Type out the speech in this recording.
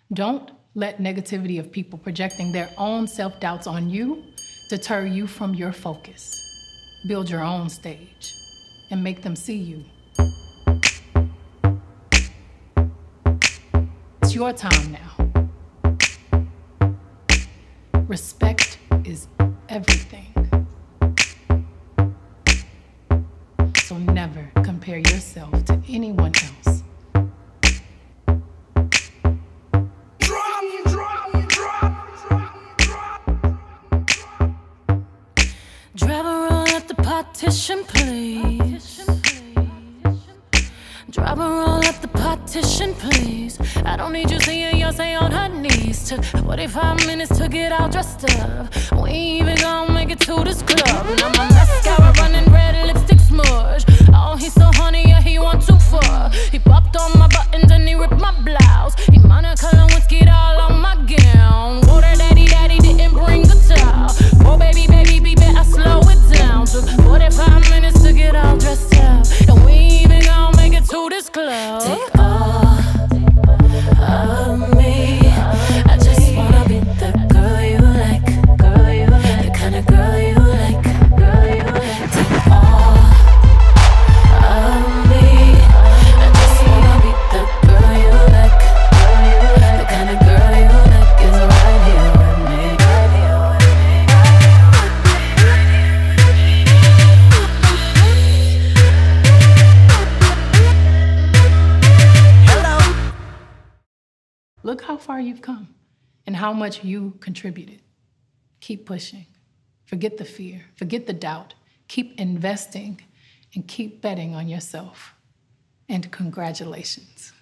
Don't let negativity of people projecting their own self-doubts on you deter you from your focus. Build your own stage and make them see you. It's your time now. Respect is everything. So never compare yourself to anyone else. Driver roll at the partition, please. Driver roll at the partition, please. I don't need you seeing Beyonce on her knees. Took 45 minutes to get all dressed up. We ain't even gonna make it to this club. Now my mascara running, red lipstick smudge. Oh, he's so honey, yeah, he want too far. He popped on my buttons and he ripped my blouse. He Monica Lewinsky'd all on my gown. Whoa, that daddy didn't bring a towel. Oh, baby, I slow it down. Took 45 minutes to get all dressed up. And we ain't even gonna make it to this club. Take all of me. I just wanna be the girl you like. The kind of girl you like. Take all of me. I just wanna be the girl you like. The kind of girl you like is right here with me. Look how far you've come and how much you contributed. Keep pushing. Forget the fear, forget the doubt. Keep investing and keep betting on yourself. And congratulations.